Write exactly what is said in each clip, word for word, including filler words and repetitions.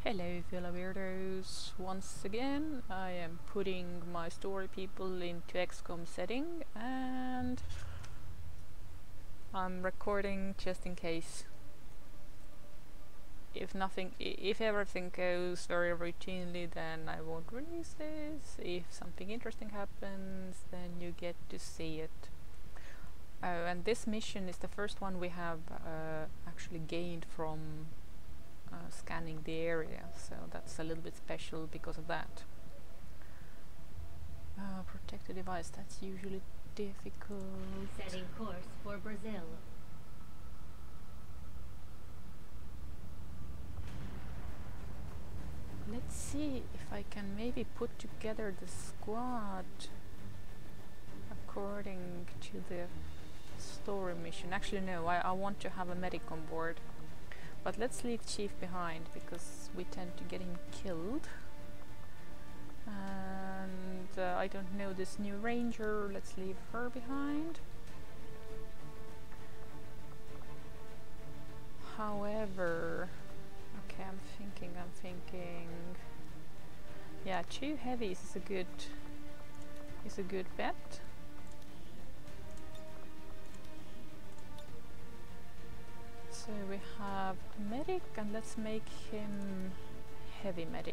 Hello fellow weirdos, once again I am putting my story people into X COM setting and I'm recording just in case. If nothing, I if everything goes very routinely, then I won't release this. If something interesting happens, then you get to see it. Oh, and this mission is the first one we have uh, actually gained from Uh, scanning the area, so that's a little bit special because of that. Uh, protect the device, that's usually difficult. Setting course for Brazil. Let's see if I can maybe put together the squad according to the story mission. Actually no, I, I want to have a medic on board. But let's leave Chief behind, because we tend to get him killed. And uh, I don't know this new ranger, let's leave her behind. However, okay, I'm thinking, I'm thinking... Yeah, two heavies is a good, is a good bet. So we have medic, and let's make him heavy medic.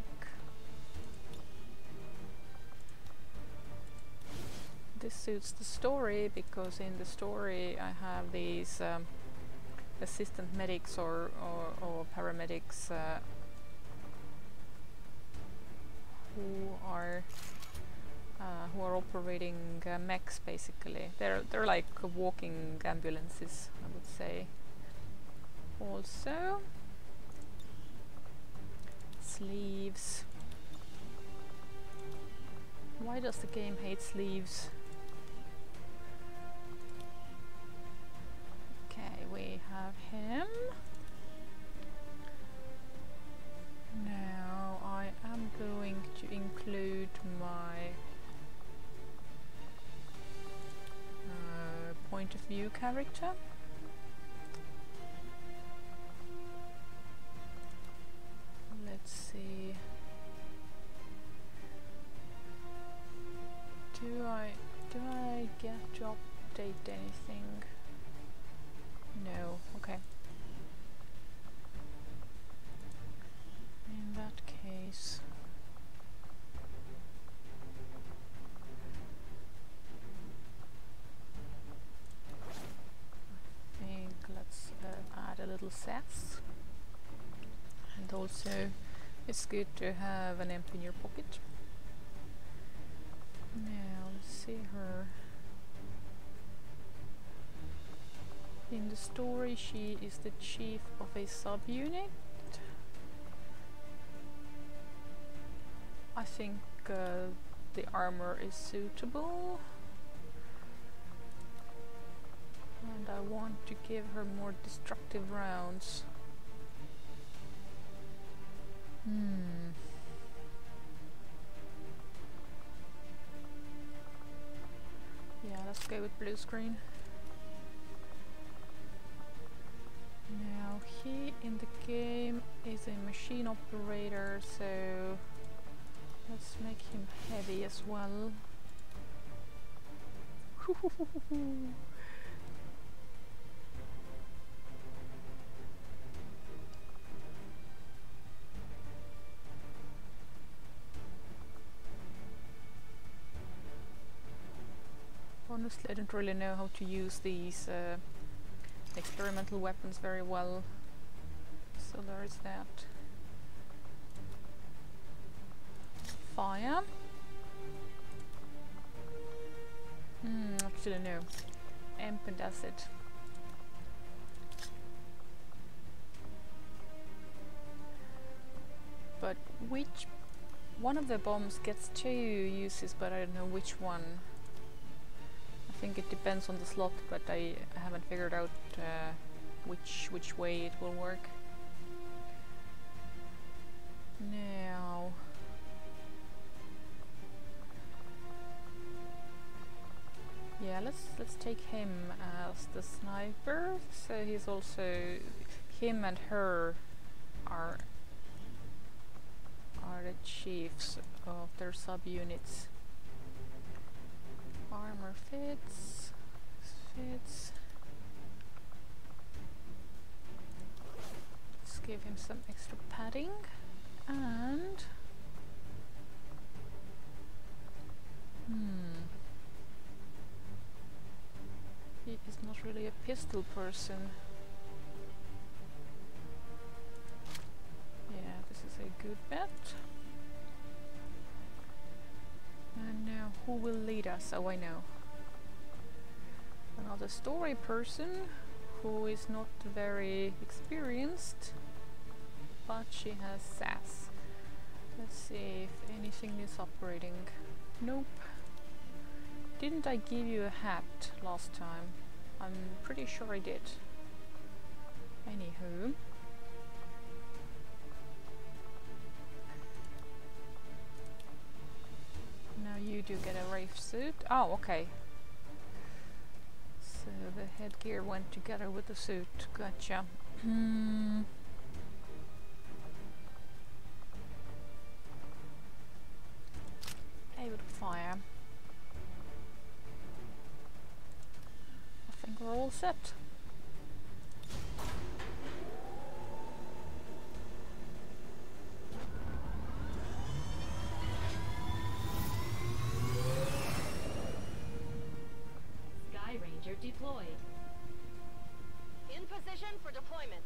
This suits the story, because in the story I have these um, assistant medics or, or, or paramedics uh, who are uh, who are operating uh, mechs basically. They're they're like walking ambulances, I would say. Also, sleeves. Why does the game hate sleeves? Okay, we have him. Now I am going to include my uh, point of view character. Let's see. Do I do I get to update anything? No. Okay. In that case, I think let's uh, add a little sass, and also it's good to have an amp in your pocket. Now let's see her. In the story she is the chief of a subunit. I think uh, the armor is suitable. And I want to give her more destructive rounds. Hmm. Yeah, let's go with blue screen. Now he in the game is a machine operator, so let's make him heavy as well. Honestly, I don't really know how to use these uh, experimental weapons very well, so there is that. Fire. Hmm, actually no. Amp and acid. But which one of the bombs gets two uses, but I don't know which one. I think it depends on the slot, but I haven't figured out uh, which which way it will work. Now, yeah, let's let's take him as the sniper. So he's also, him and her are the chiefs of their subunits. Armor fits, fits. Let's give him some extra padding, and hmm, he is not really a pistol person. Yeah, this is a good bet. And now who will lead us? Oh, I know. Another story person who is not very experienced, but she has sass. Let's see if anything is operating. Nope. Didn't I give you a hat last time? I'm pretty sure I did. Anywho. Now you do get a Wraith suit. Oh, okay. So the headgear went together with the suit. Gotcha. Hmm. Able to fire. I think we're all set. Sky Ranger deployed. In position for deployment.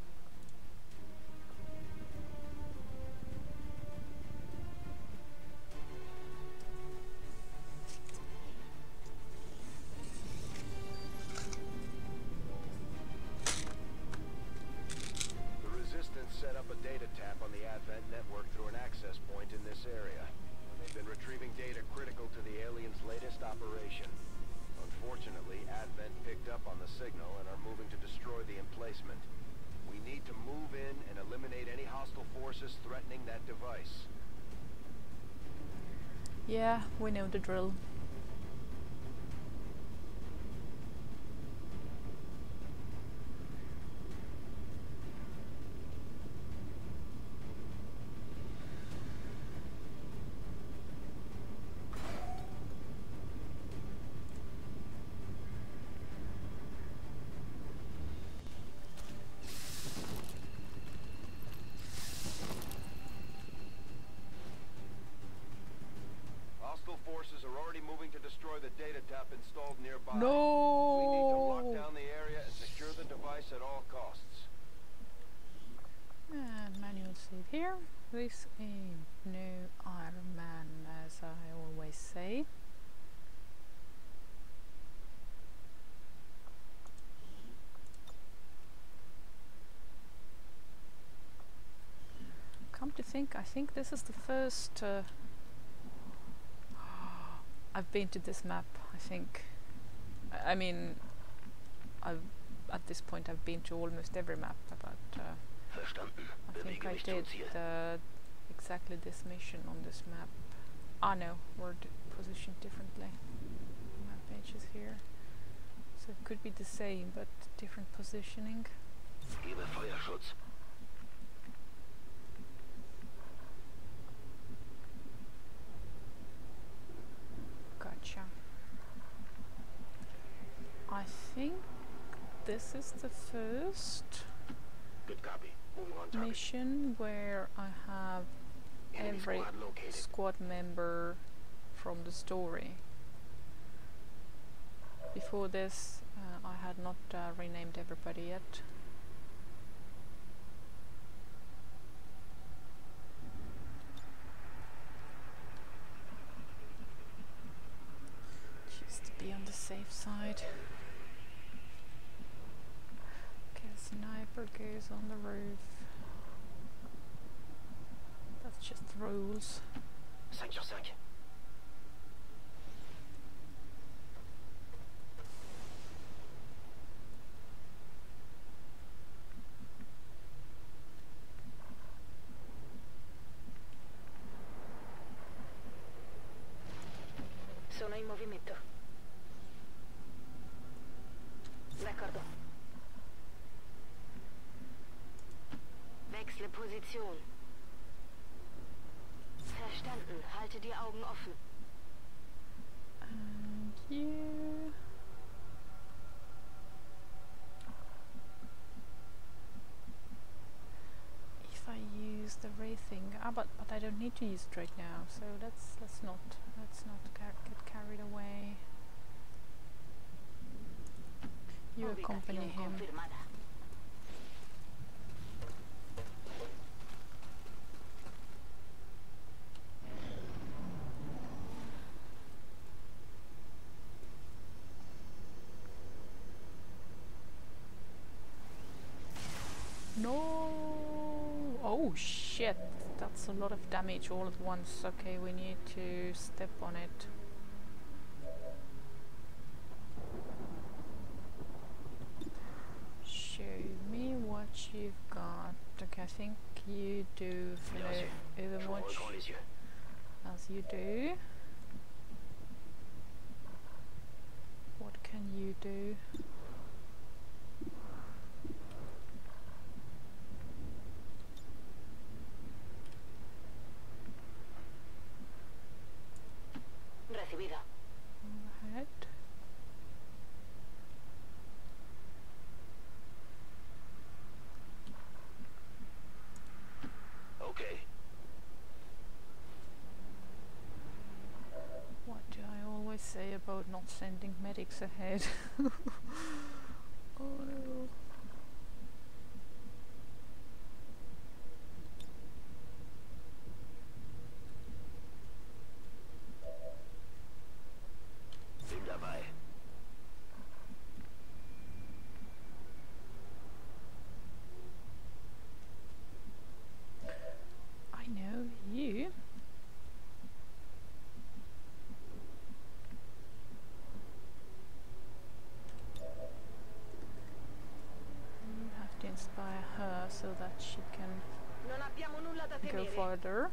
The Resistance set up a data tap on the Advent network through an access point in this area. They've been retrieving data critical to the aliens' latest operation. Unfortunately, Advent picked up on the signal and are moving to destroy the emplacement. We need to move in and eliminate any hostile forces threatening that device. Yeah, we know the drill. Hostile forces are already moving to destroy the data tap installed nearby. No! We need to lock down the area and secure the device at all costs. And manual save here. This ain't no Ironman, as I always say. Come to think, I think this is the first uh, I've been to this map, I think. I, I mean, I've at this point I've been to almost every map, but uh, Verstanden. I think Bewege I mich did zum Ziel. uh, exactly this mission on this map. Ah no, we're d positioned differently. Map page is here. So it could be the same, but different positioning. Gebe Feuerschutz. Gotcha. I think this is the first Good copy. Moving on target. mission where I have Enemy every squad located. squad member from the story. Before this, uh, I had not uh, renamed everybody yet. Just to be on the safe side. Okay, sniper goes on the roof. That's just rules. cinq sur cinq. Sono in movimento. D'accordo. Wechsle Position. Verstanden. Halte die Augen offen. And you. If I use the ray thing, ah, but but I don't need to use it right now. So let's let's not let's not car get carried away. You accompany Ubicación him. confirmada. No! Oh shit! That's a lot of damage all at once. Okay, we need to step on it. Show me what you've got. Okay, I think you do Bien reçu. follow Je vous Overwatch regrande les yeux. as you do. What can you do? Recibido. Overhead. Okay. What do I always say about not sending medics ahead? Oh no. Bin dabei. I know you. You have to inspire her so that she can Non abbiamo nulla da go temere. farther.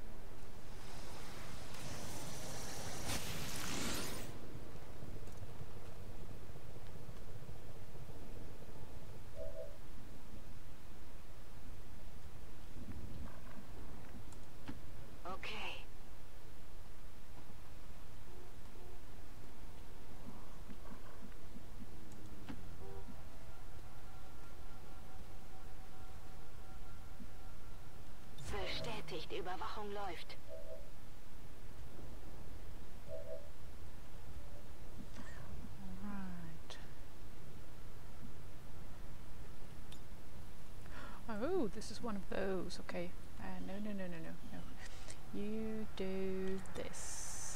Okay. Bestätigt, Überwachung läuft. Right. Oh, this is one of those. Okay. Uh, no, no, no, no, no, no. You do this.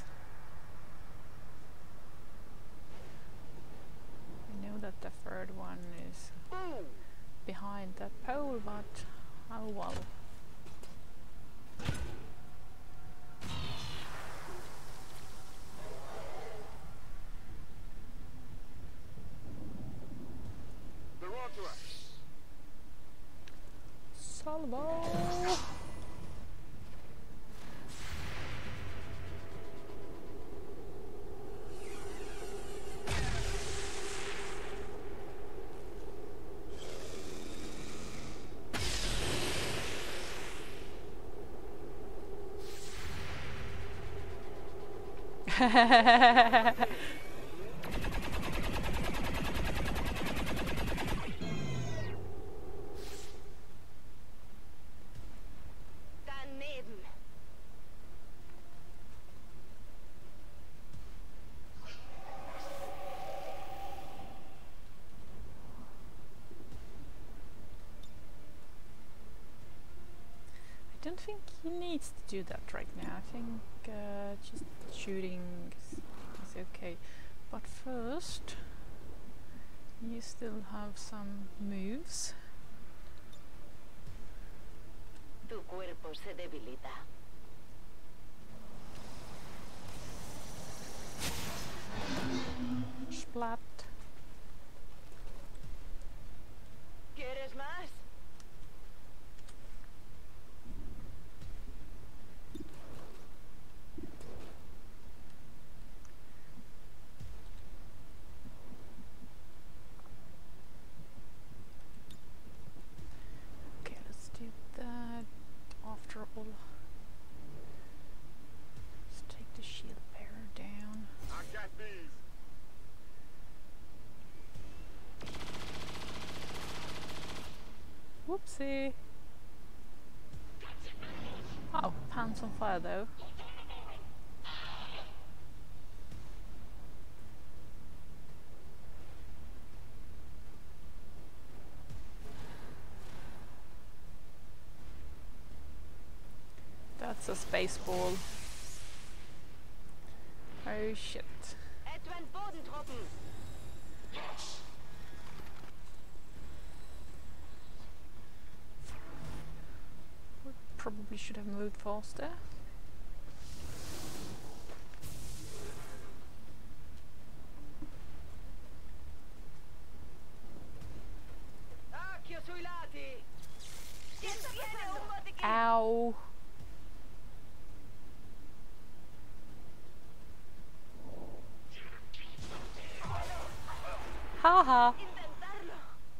I know that the third one is Ooh. behind that pole, but oh well. They're on to us. Salvo! Daneben. I don't think he needs to do that right now. I think uh, just shooting is, is okay. But first, you still have some moves. Tu cuerpo se debilita. Splat. ¿Quieres más? Okay, let's do that after all. Whoopsie. Oh, pants on fire though. That's a space ball. Oh shit. Advent Bodentruppen. We probably should have moved faster. Accio sui lati. Tiene un botichino. Ow. Haha. Intentarlo.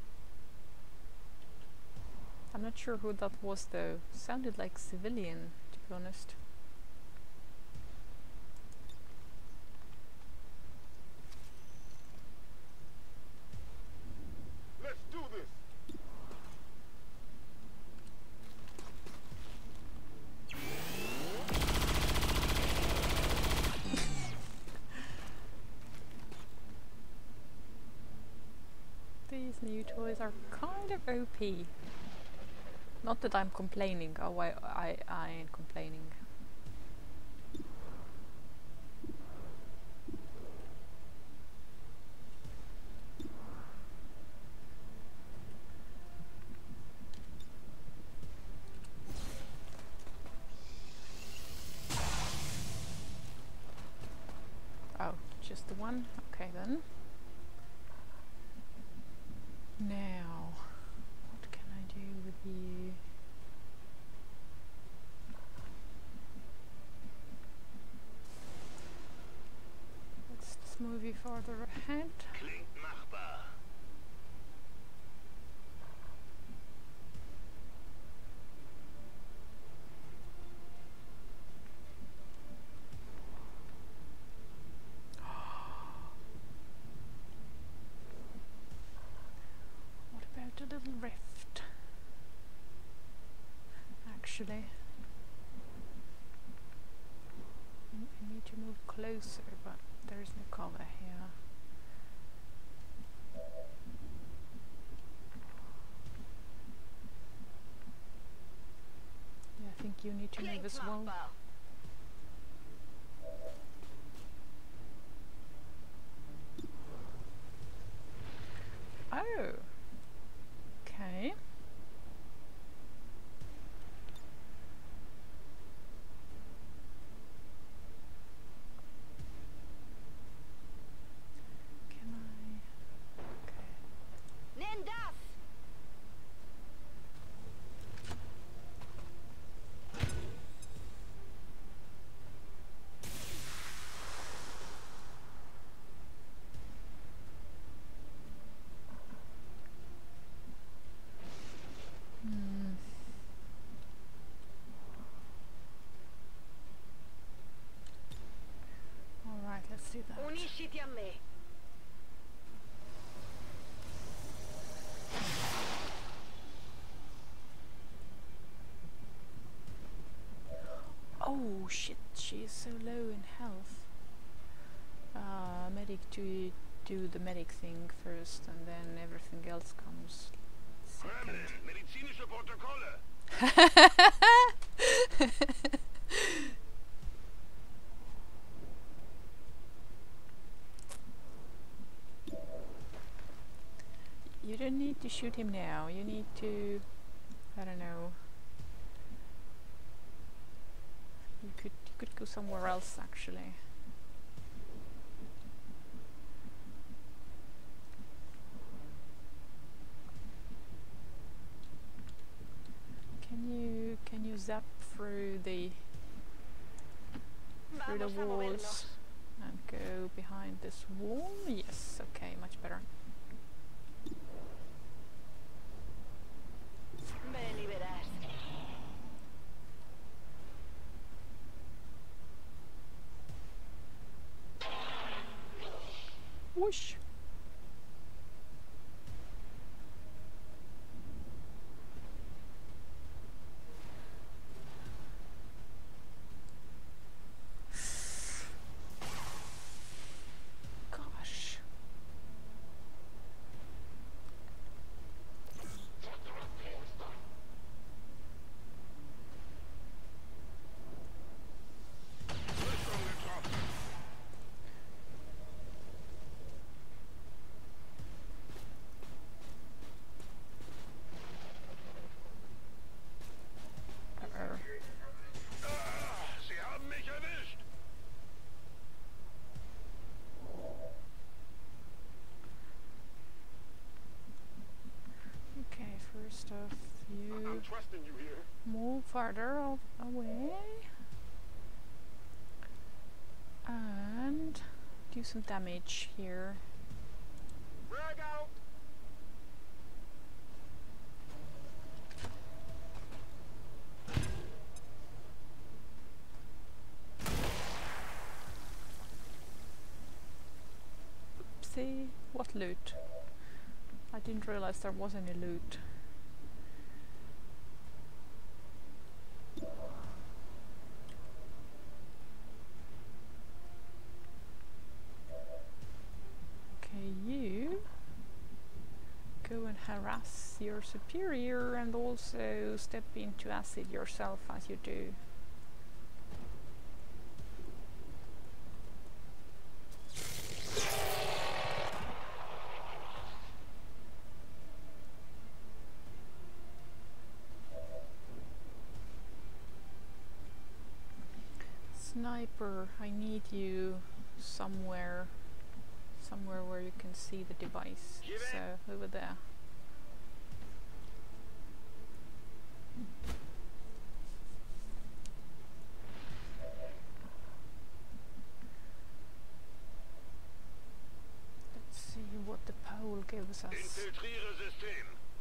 I'm not sure who that was though. Sounded like civilian, to be honest. Let's do this! These new toys are kind of O P. Not that I'm complaining. Oh, I, I, I ain't complaining. Oh, just the one? Okay then. Now, what can I do with you? Let's just move you farther ahead. Klingt machbar. What about a little rift? Actually, I I need to move closer, but there is no cover here. Yeah, I think you need to move Klingt as well. machbar. Oh, okay. Can I? Okay. Nimm das. Hmm. All right, let's do that. Unisciti a me. Oh shit, she is so low in health. Uh, medic to do the medic thing first, and then everything else comes second. Kremlin, medizinische Protokolle. You don't need to shoot him now. You need to, I don't know. You could you could go somewhere else actually. Can you can you zap through the through the Vamos a movernos. walls and go behind this wall? Yes, okay, much better. Ven y verás. Whoosh! I'm trusting you here. move further of away and do some damage here. Frag out. Oopsie, what loot? I didn't realize there was any loot. Okay, you go and harass your superior and also step into acid yourself as you do. Sniper, I need you somewhere, somewhere where you can see the device. Give it. So over there. Let's see what the pole gives us. Infiltriere System.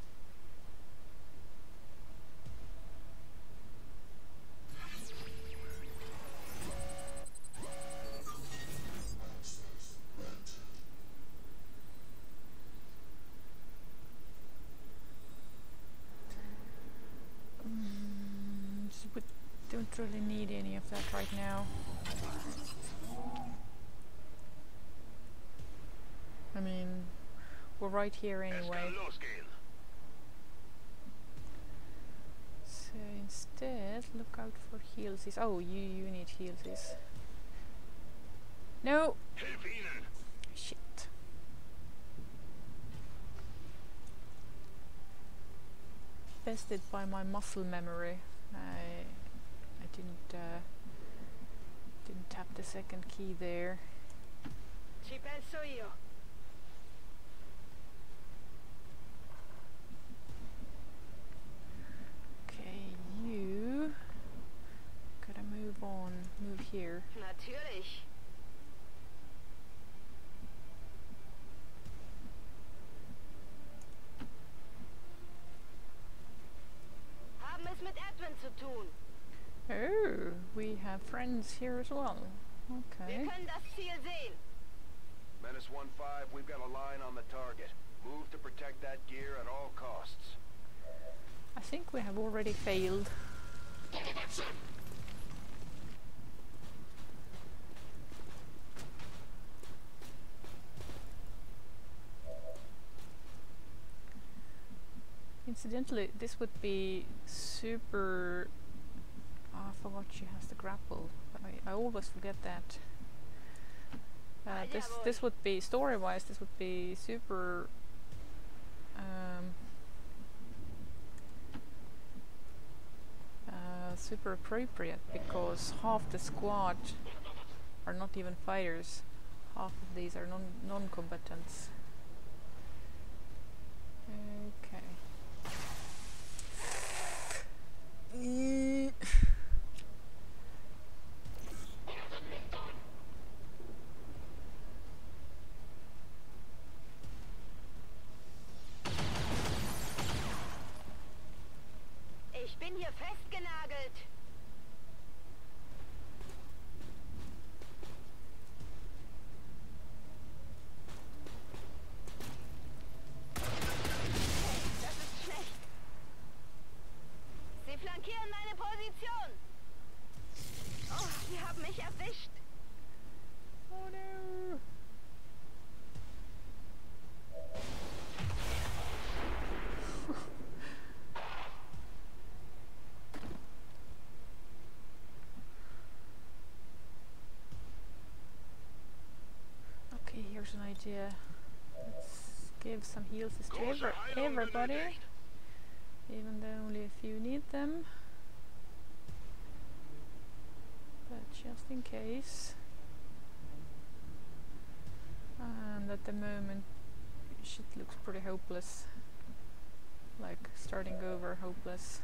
Mm, so we don't really need any of that right now. I mean, we're right here Es anyway. kann losgehen. So instead, look out for healsies. Oh, you you need healsies. No! Hilf ihnen. Shit. Bested by my muscle memory. I I didn't uh, didn't tap the second key there. Ci penso io. Okay, you gotta move on. Move here. Natürlich. Haben es mit Edwin zu tun. Oh, we have friends here as well. Wir Okay. können das Ziel sehen. Menace one five, we've got a line on the target. Move to protect that gear at all costs. I think we have already failed. Incidentally, this would be super... Oh, I forgot she has the grapple. I, I always forget that. Uh, Ah, this jawohl. this would be, story-wise, this would be super... Um, uh, super appropriate, because half the squad are not even fighters. Half of these are non non-combatants. Okay. Mm. Ich bin hier festgenagelt. Das ist schlecht. Sie flankieren meine Position. Oh, sie haben mich erwischt. Oh no! Okay, here's an idea. Let's give some heals to Große every Heilung everybody, benötigt. even though only a few need them. But just in case. And at the moment, shit looks pretty hopeless. like starting over, hopeless.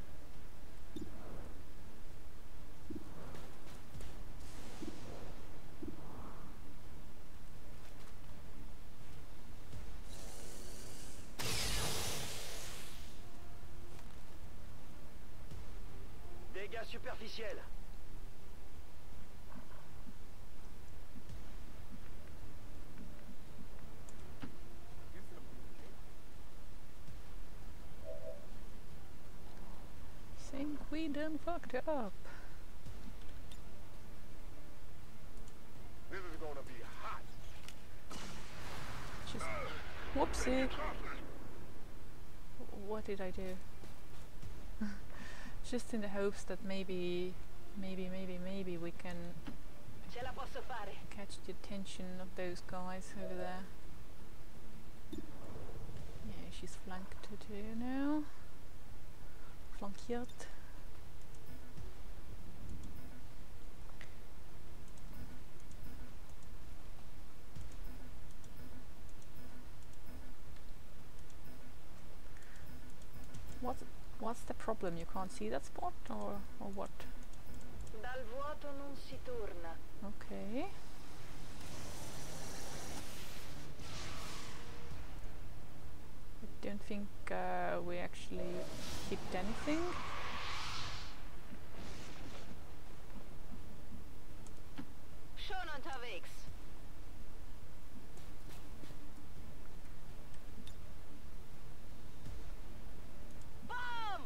Dégâts superficiels. Think we done fucked up. This is gonna be hot. Just whoopsie. What did I do? Just in the hopes that maybe, maybe, maybe, maybe we can Ce la posso fare. catch the attention of those guys over there. Yeah, she's flanked too now. Flankiert. What's what's the problem? You can't see that spot, or or what? Dal vuoto non si torna. Okay. I don't think uh, we actually hit anything. Schon unterwegs. Bam!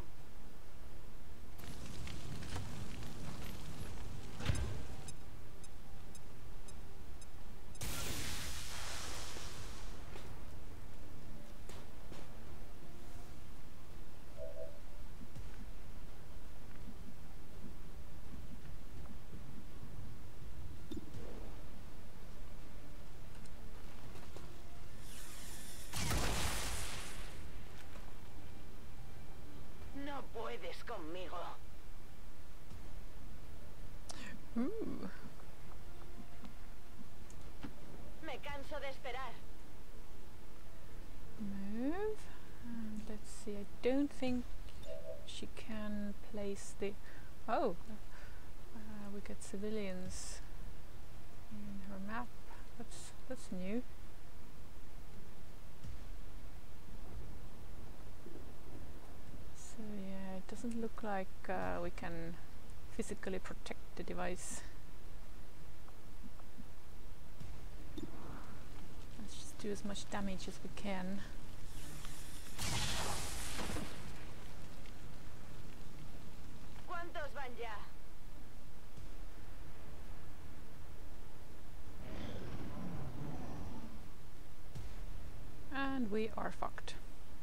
No puedes conmigo. Ooh. Me canso de esperar. Move. And let's see. I don't think she can place the. Oh, uh, we got civilians in her map. That's that's new. So yeah, it doesn't look like uh, we can physically protect the device. Let's just do as much damage as we can. ¿Cuántos van ya? And we are fucked.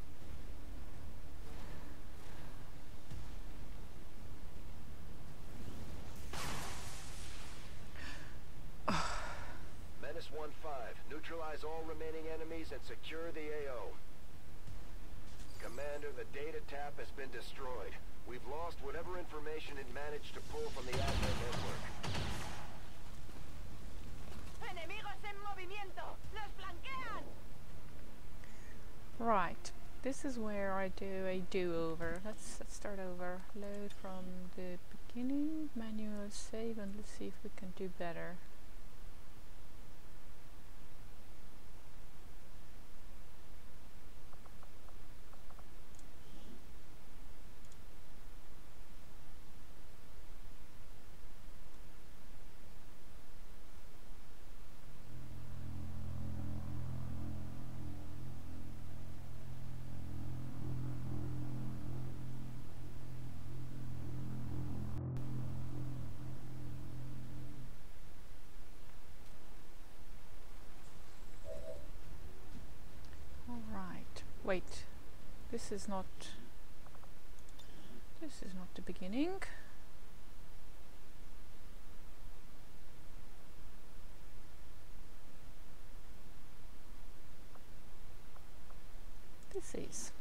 Menace one five. Neutralize all remaining enemies and secure the A O. Commander, the data tap has been destroyed. We've lost whatever information it managed to pull from the admin network. Enemigos en movimiento. Nos flanquean. Right. This is where I do a do-over. Let's, let's start over. Load from the beginning. Manual save, and let's see if we can do better. Alright. Wait. This is not... This is not the beginning. This is.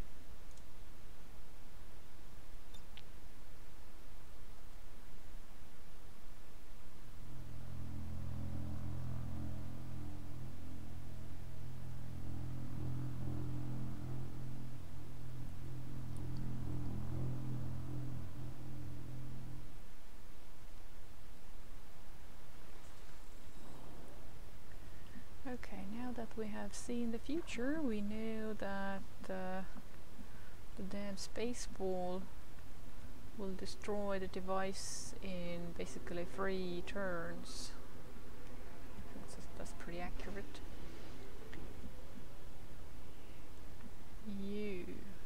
we have seen the future, we know that uh, the damn space ball will destroy the device in basically three turns. That's, that's pretty accurate. You.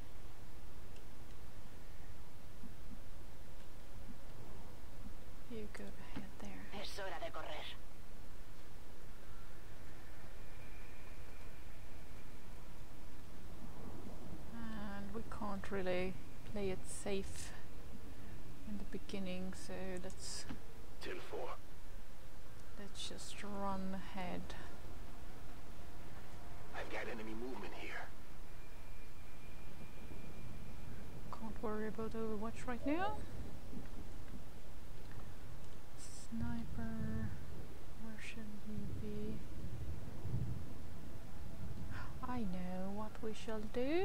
You go ahead there. Es hora de correr. And we can't really play it safe in the beginning, so let's Till four. let's just run ahead. I've got enemy movement here. Can't worry about Overwatch right now. Sniper, where should we be? I know what we shall do.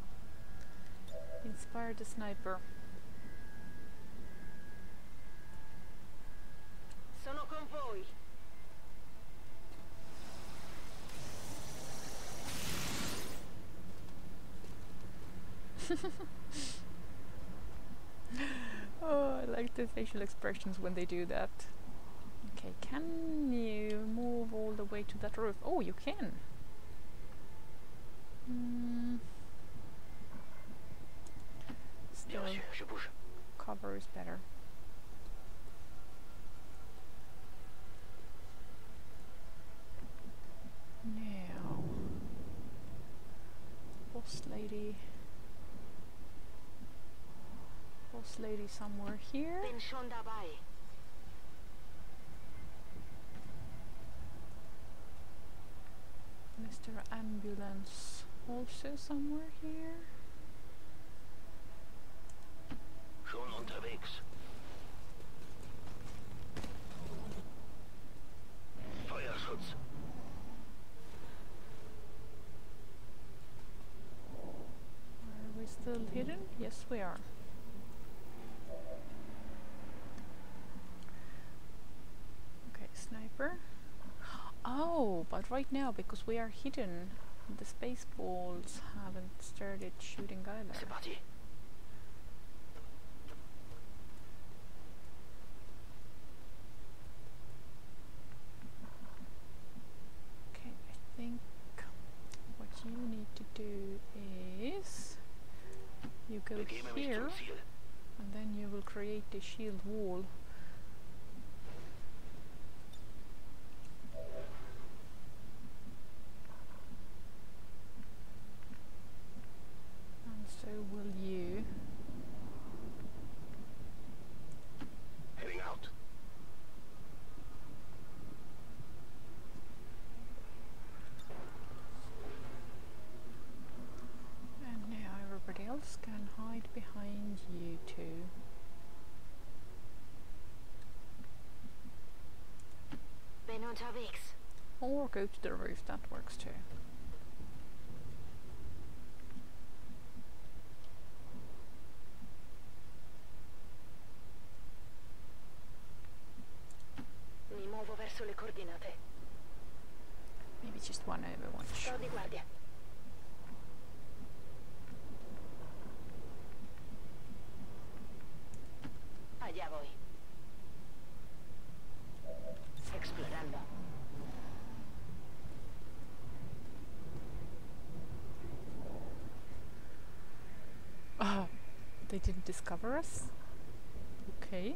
Inspire the sniper. Sono con voi. Oh, I like the facial expressions when they do that. Okay, can you move all the way to that roof? Oh, you can! Mm. Still, Bien reçu, je bouge. cover is better. Now, boss lady. Boss lady somewhere here. Bin schon dabei. Mister Ambulance also somewhere here. Schon unterwegs. Feuerschutz. Are we still hidden? Yes, we are. Okay, sniper. Oh, but right now, because we are hidden, the space balls haven't started shooting either. C'est parti. Okay, I think what you need to do is you go Begebe mich here, zum Ziel. and then you will create a shield wall. And so will you. Heading out. And now everybody else can hide behind you two. Bin unterwegs. Or go to the roof, that works too. Mi muovo verso le coordinate. Maybe just one Overwatch. Sto di guardia. Allá voy. Explorando. Ah, they didn't discover us? Okay.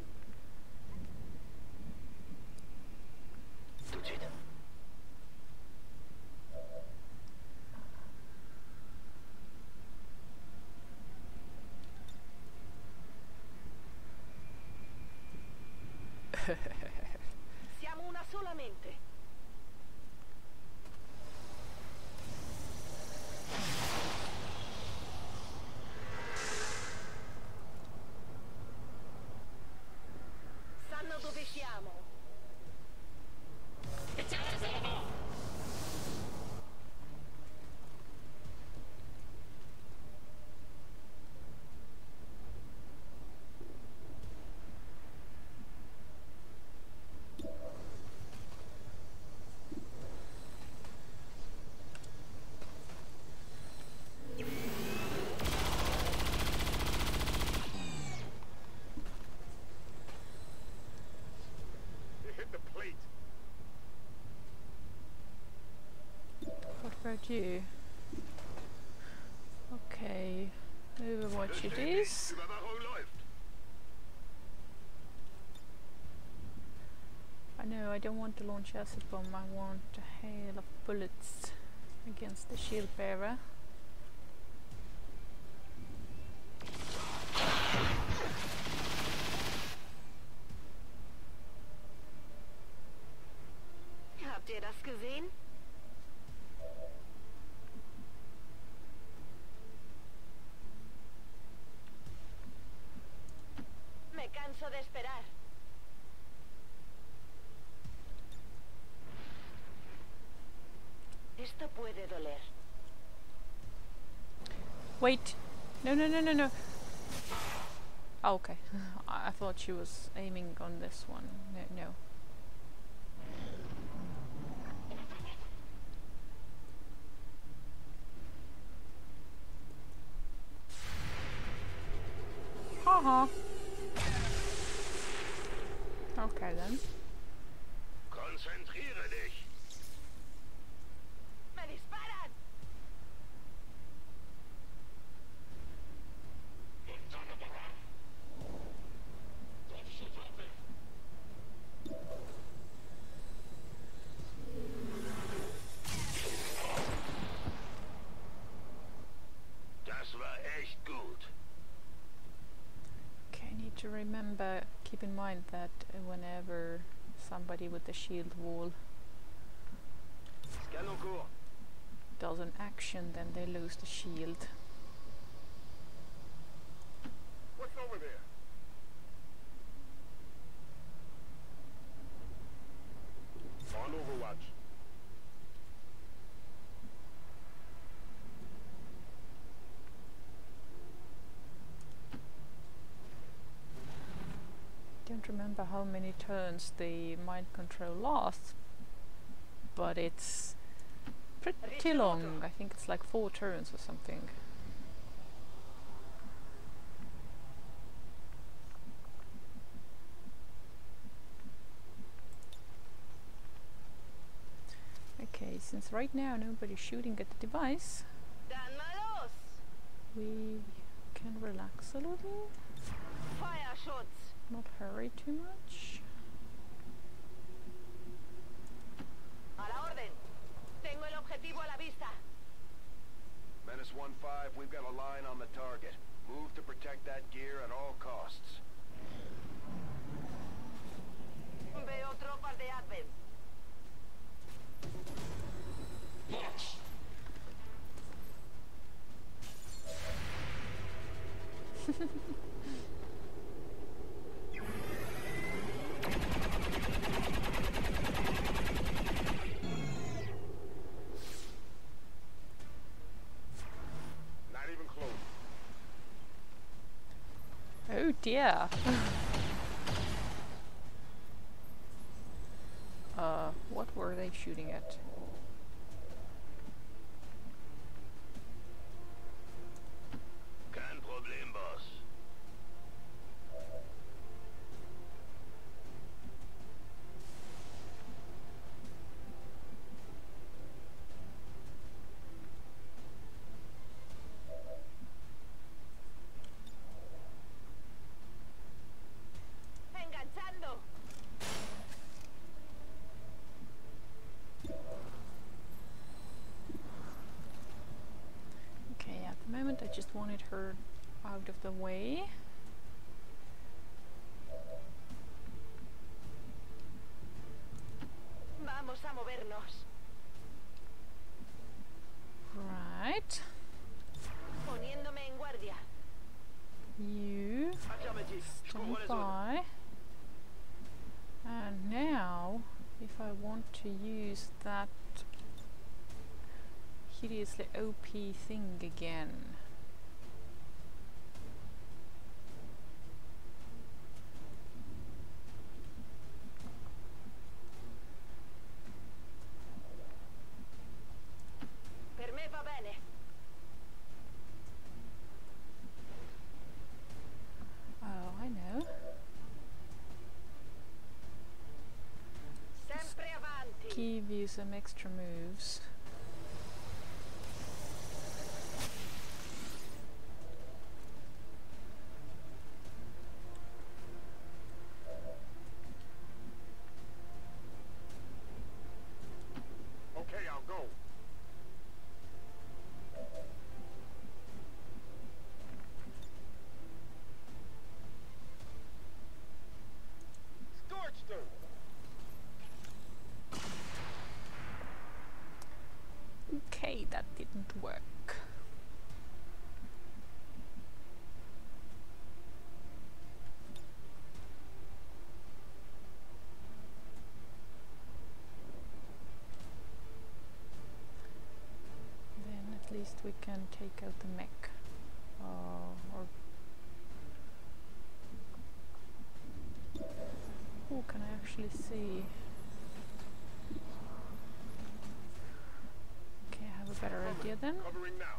Tout de suite. Siamo una sola mente. Sanno dove siamo. about you? Okay, Overwatch it is. Überwachung läuft. I know, I don't want to launch acid bomb, I want a hail of bullets against the shield bearer. Habt ihr das gesehen? Me canso de esperar. Esto puede doler. Wait! No, no, no, no, no! Oh, okay. I, I thought she was aiming on this one. No, no. Haha! Okay then. Konzentriere dich. ¡Me disparan! Das war echt gut. Okay, I need to remember, keep in mind that uh, whenever somebody with the shield wall Scan en cours. does an action, then they lose the shield. What's over there? On Overwatch. Don't remember how many turns the mind control lasts, but it's pretty long. I think it's like four turns or something. Okay, since right now nobody's shooting at the device, ¡Dan malos! we can relax a little, Fire shots! not hurry too much. A la orden. Tengo el objetivo a la vista. Menace one five, we've got a line on the target. Move to protect that gear at all costs. Veo tropas de Advent. Not even close. Oh dear. uh, what were they shooting at? Kein Problem, Boss. Enganchando. Okay, at the moment I just wanted her out of the way. Vamos a movernos. Right. Poniéndome en guardia. You Affirmative. Je stand couvre la zone. by. And now, if I want to use that hideously O P thing again. Per me va bene. Oh, I know. Sempre avanti. Give you some extra moves. can take out the mech. Uh, or who can I actually see? Okay, I have a better idea then. Covering now.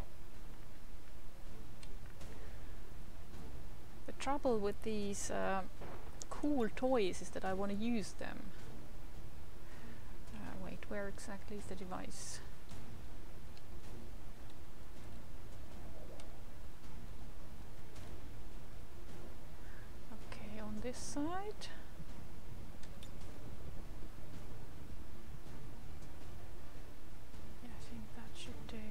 The trouble with these uh, cool toys is that I want to use them. Uh, wait, where exactly is the device? Okay, on this side. Yeah, I think that should do.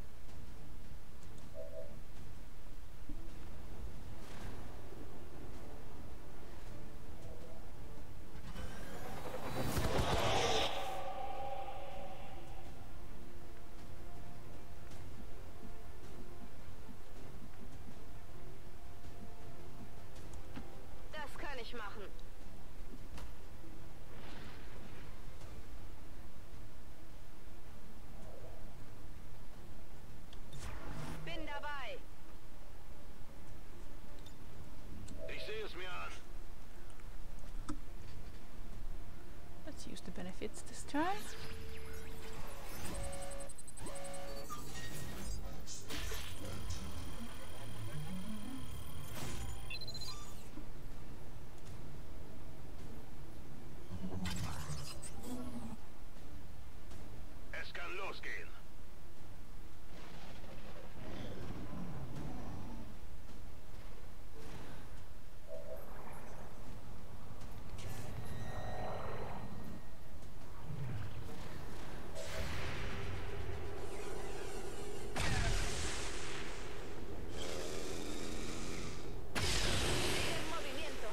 Das kann ich machen. Bin dabei. Ich sehe es mir an. Let's use the benefits this time. Es kann losgehen. En movimiento.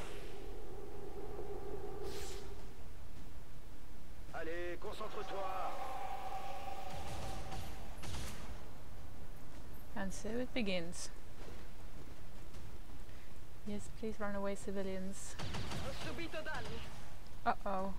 Allez, concentre-toi. And so it begins. Yes, please run away, civilians. Ho subito danni. Uh-oh.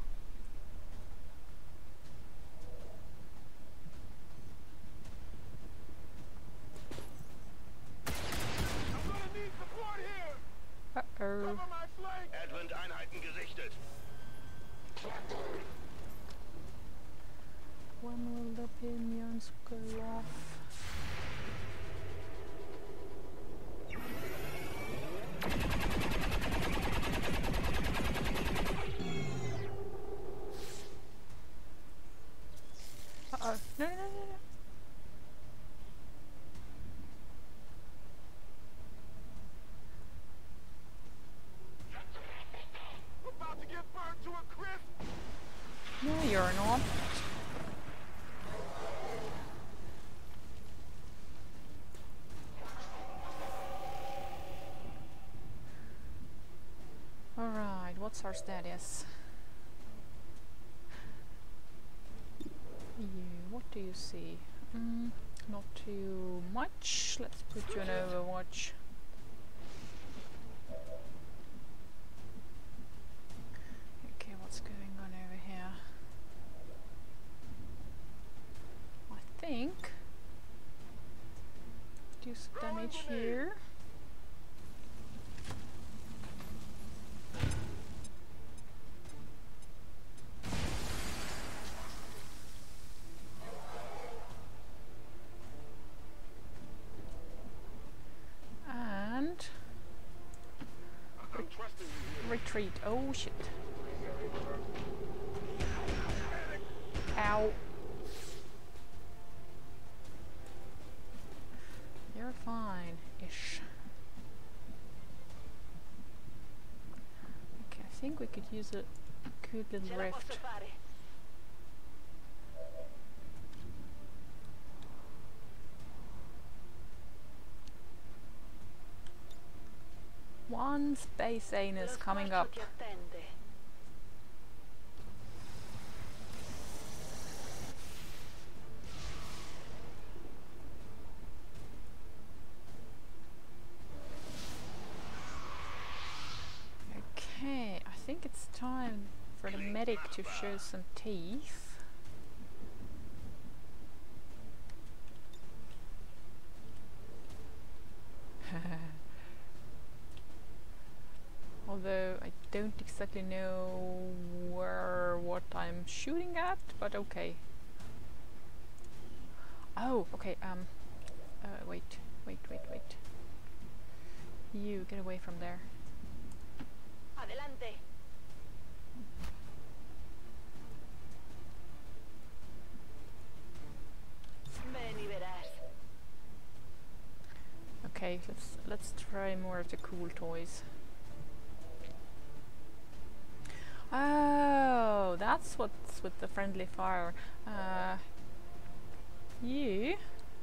I'm gonna need support here. Uh-oh. Cover my flank. Advent-Einheiten gesichtet. When will the pinions go off? Uh-oh. No, no, no, no, no. About to get burned to a crisp. No, you're not. Alright, what's our status? You, what do you see? Mm, not too much. Let's put you on Overwatch. Okay, what's going on over here? I think do some damage here. And I'm trusting you here. retreat. Oh shit. Ow. You're fine-ish. Okay, I think we could use a good Ce little la rift. posso fare. One space anus Lo coming squarcio up. ti attende. Okay, I think it's time for the medic to show some teeth. Although I don't exactly know where what I'm shooting at, but okay. Oh, okay. Um. Uh, wait, wait, wait, wait. You get away from there. Adelante. Ven y verás. Okay, let's let's try more of the cool toys. Oh, that's what's with the friendly fire. Uh, you.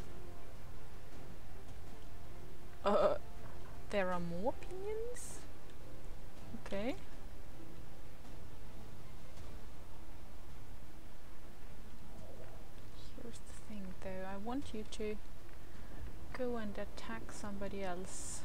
Uh, there are more pinions? Okay. Here's the thing though, I want you to go and attack somebody else.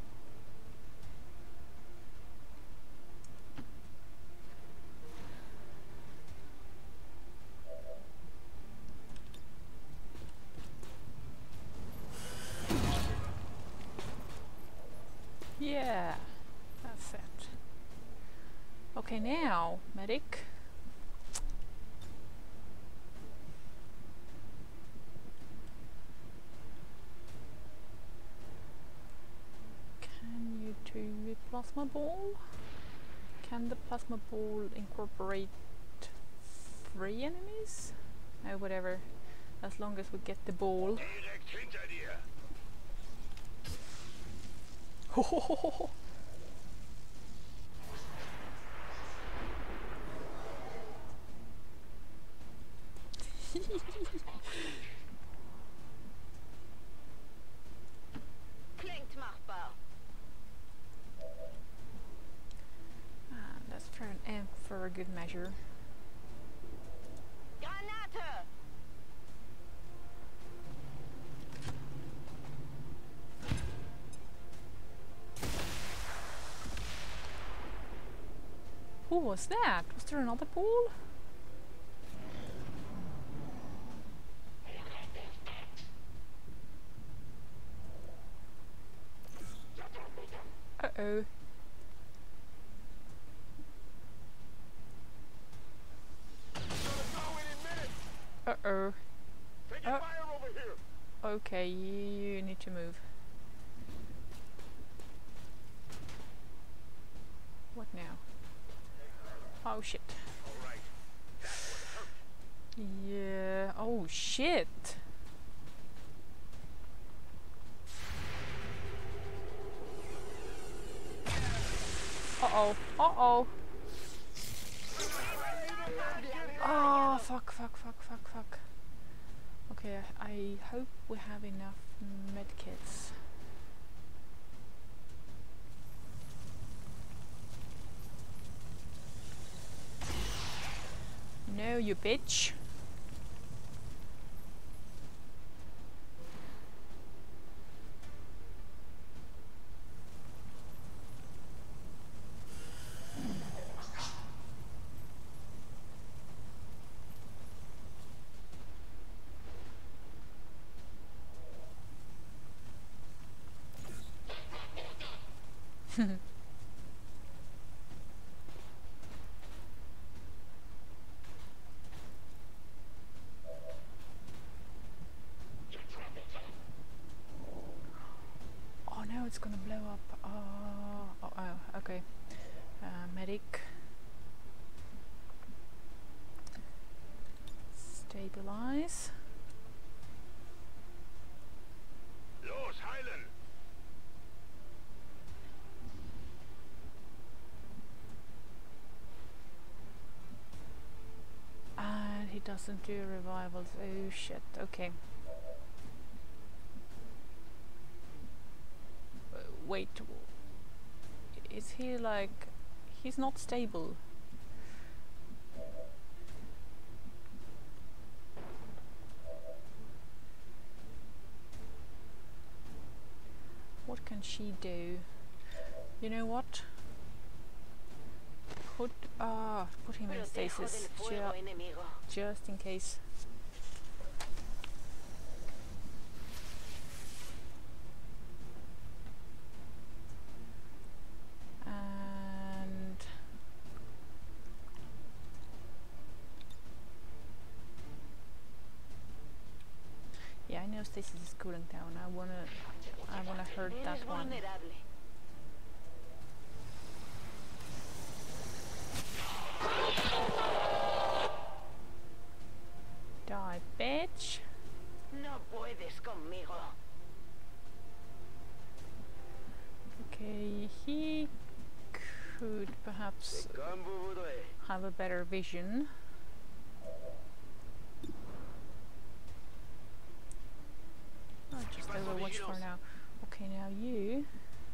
Yeah, that's it. Okay, now, medic. Can you do a plasma ball? Can the plasma ball incorporate three enemies? Oh, whatever. As long as we get the ball. Direkt hinter dir. Klingt machbar. Ah, let's throw an amp for a good measure. Granate. Who was that? Was there another ball? Uh-oh. Uh-oh. Taking Uh. fire over here. Okay, you need to move. What now? Oh shit. All right. That's what hurt. Yeah. Oh shit. Uh-oh. Uh-oh. Oh, fuck, fuck, fuck, fuck, fuck. Okay, I, I hope we have enough medkits. No, you bitch. Oh no, it's gonna blow up. Oh, oh, oh okay. Uh, medic. Stabilize. Los, heilen. And he doesn't do revivals. Oh shit, okay. Uh, wait, w- is he like... He's not stable. What can she do? You know what? Put ah, put him in Protejo del stasis, fuego ju- enemigo. just in case. hemostasis is cooling down. I wanna, I wanna hurt that Eres one. vulnerable. Die, bitch! No puedes conmigo. Okay, he could perhaps have a better vision. Oh, just overwatch for now. Okay, now you.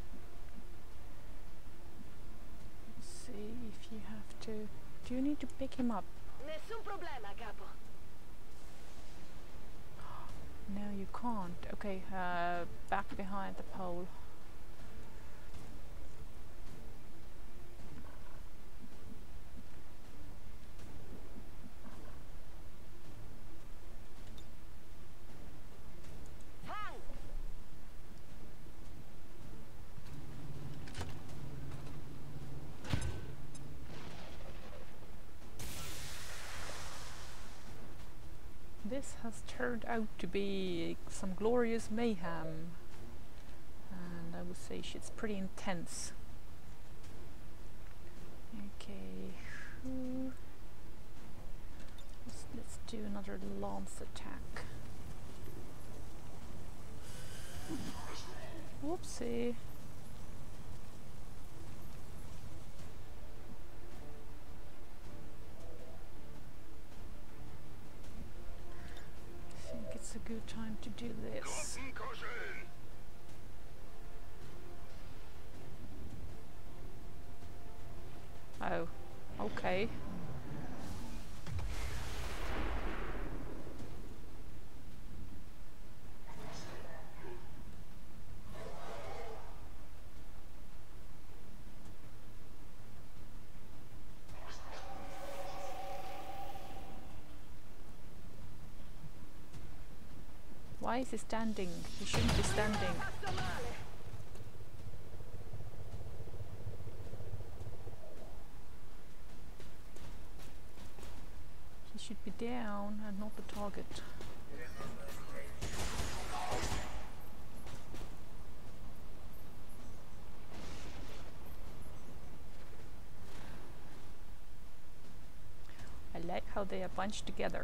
Let's see if you have to. Do you need to pick him up? Nessun problema, capo. No, you can't. Okay, uh, back behind the pole. Fang! This has turned out to be some glorious mayhem, and I would say it's pretty intense. Okay, who- let's, let's do another lance attack. Whoopsie. I think it's a good time to do this. Gruppenkuscheln. Oh, okay. Why is he standing? He shouldn't be standing. Fatto male. He should be down and not the target. I like how they are bunched together.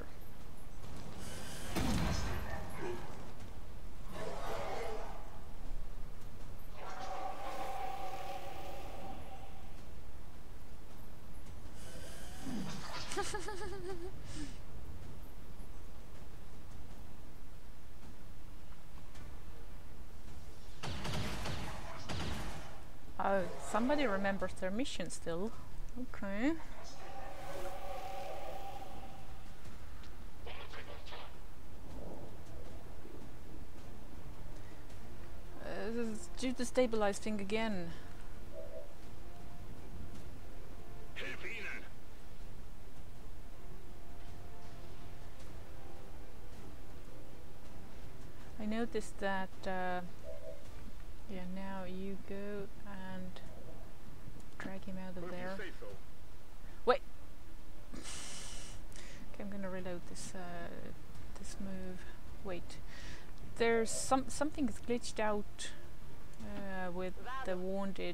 Oh, somebody remembers their mission still. Okay. Uh, this is do the stabilize thing again. Hilf ihnen. I noticed that uh, yeah, now you go and drag him out of If you there. say so. Wait. Okay, I'm gonna reload this uh, this move. Wait, there's some something is glitched out uh, with the wounded.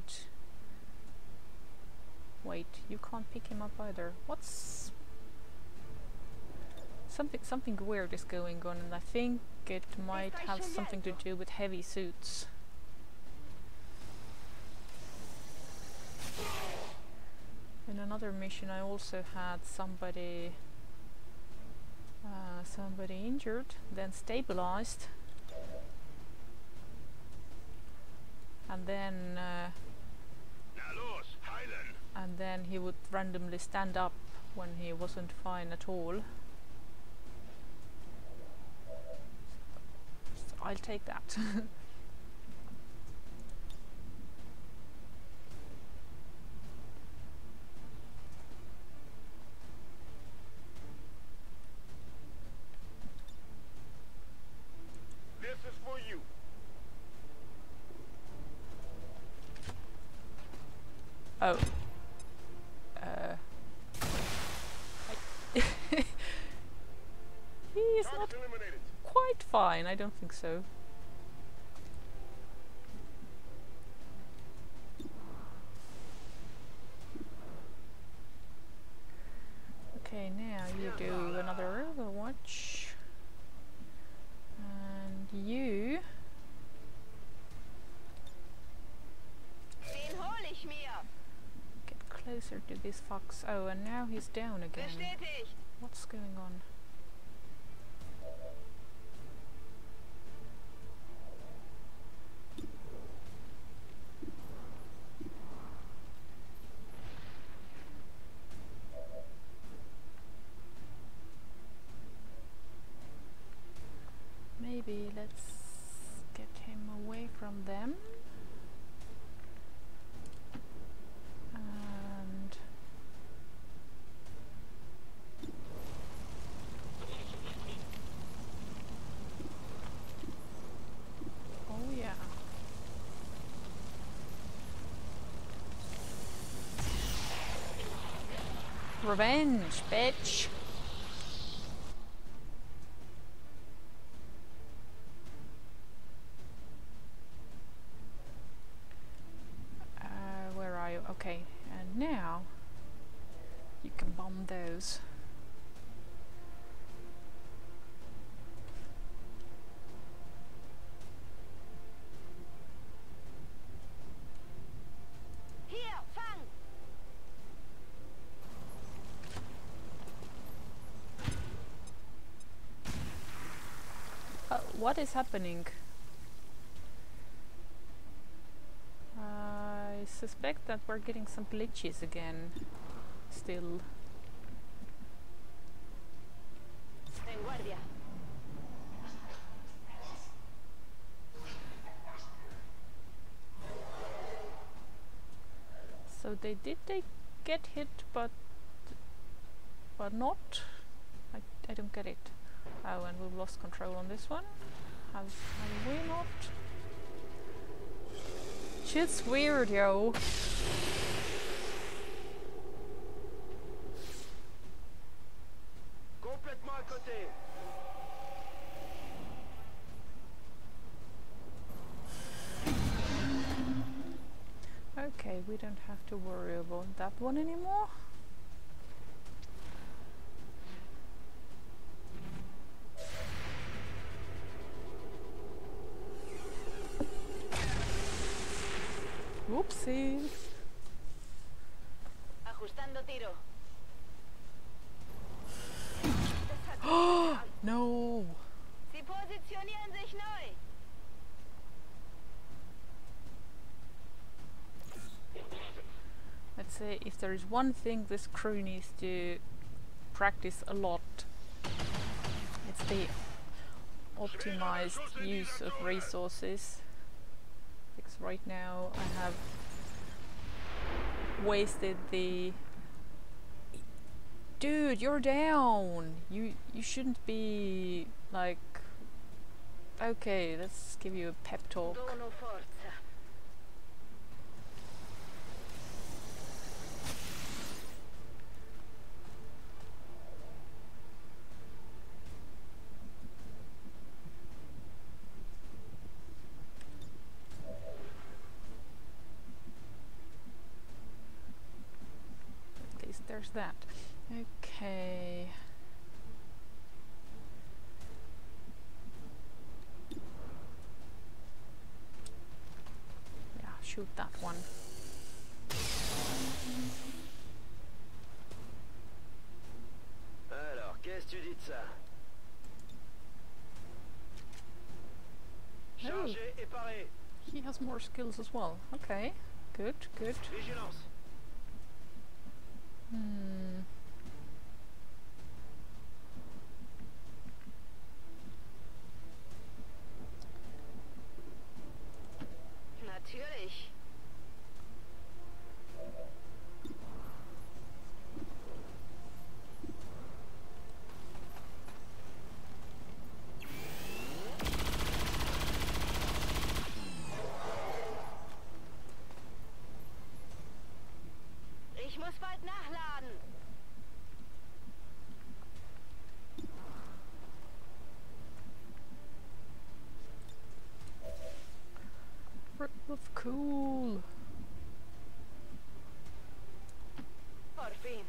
Wait, you can't pick him up either. What's something something weird is going on, and I think it might have something to do with heavy suits. In another mission, I also had somebody, uh, somebody injured, then stabilized, and then, uh, Na los, heilen. and then he would randomly stand up when he wasn't fine at all. So I'll take that. This is for you. Oh. Uh. I he is not Target eliminated. quite quite fine. I don't think so. Okay, now you do another Overwatch. And you... Den hol ich mir. get closer to this fox. Oh, and now he's down again. Bestätigt. What's going on? Maybe let's get him away from them. And oh yeah. Revenge, bitch. Okay, and now you can bomb those. Hier, fang. Uh, what is happening? I suspect that we're getting some glitches again. Still. En guardia. So they did they get hit, but but not. I I don't get it. Oh, and we've lost control on this one. Have have we not? Shit's weird, yo. Complètement à côté. Okay, we don't have to worry about that one anymore. Whoopsie. Ajustando tiro. No. Sie positionieren sich neu. Let's say if there is one thing this crew needs to practice a lot, it's the optimized use of resources. Because right now I have wasted the... Dude, you're down! You you shouldn't be like... Okay, let's give you a pep talk. Dono forza. At least there's that. Okay. Yeah, shoot that one. Alors, qu'est-ce que tu dis de ça? Chargé et paré. He has more skills as well. Okay, good, good. Vigilance. Hmm. Natürlich. Ich muss bald nachladen. Cool. Por fin.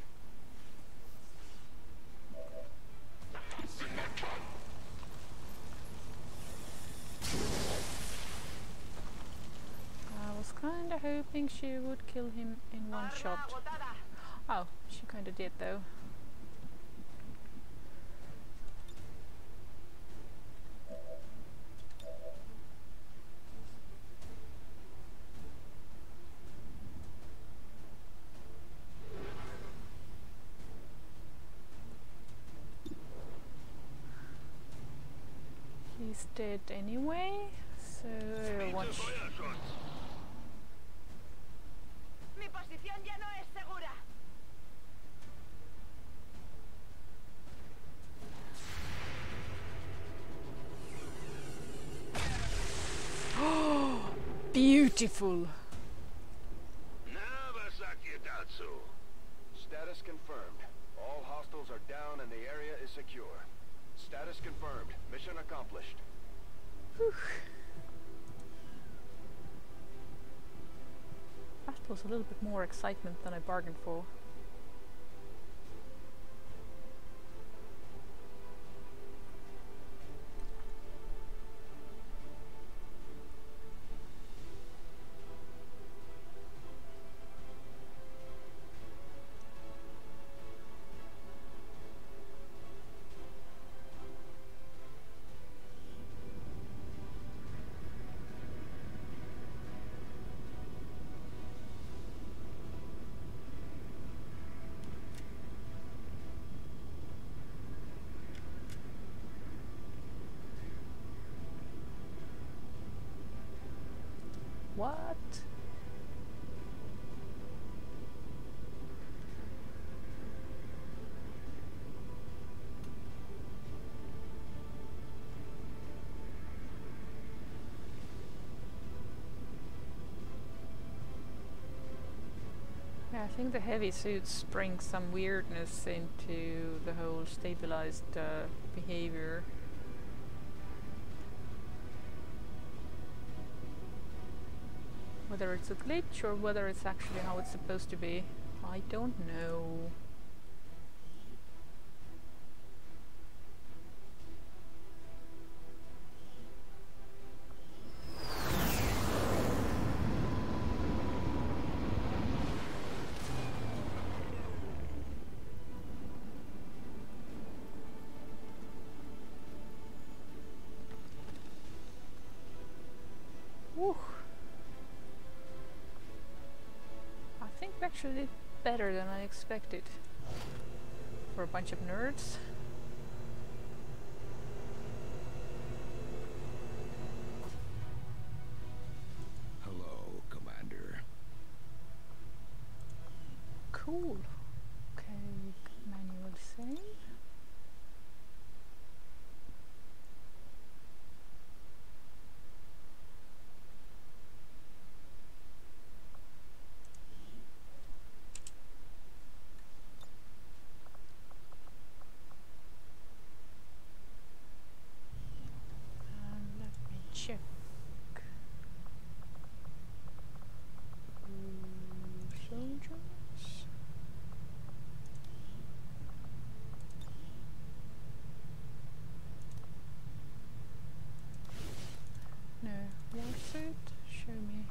I was kinda hoping she would kill him in one Arma shot. agotada. Oh, she kinda did though. He's dead anyway, so watch. Feuerschutz. Mi posición ya no es segura. Beautiful! Na, was sagt ihr dazu? Status confirmed. All hostiles are down and the area is secure. Status confirmed. Mission accomplished. That was a little bit more excitement than I bargained for. What? Yeah, I think the heavy suits bring some weirdness into the whole stabilized uh, behavior. Whether it's a glitch or whether it's actually how it's supposed to be, I don't know. Woo. I think we actually did better than I expected. For a bunch of nerds. Hello, Commander. Cool. Okay, manual save. And let me check. Mm, soldiers. No, warsuit. Show me.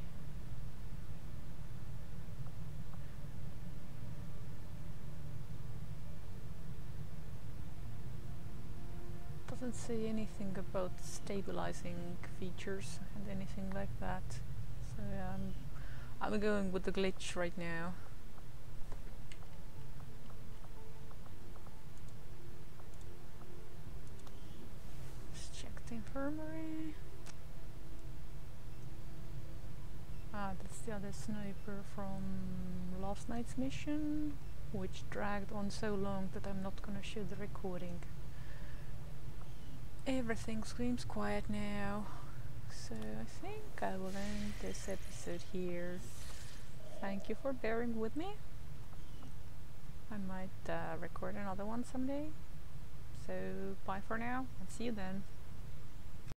Doesn't say anything about stabilizing features and anything like that. So yeah, I'm, I'm going with the glitch right now. Let's check the infirmary. Ah, that's the other sniper from last night's mission, which dragged on so long that I'm not gonna show the recording. Everything screams quiet now, so I think I will end this episode here. Thank you for bearing with me. I might uh, record another one someday. So bye for now and see you then.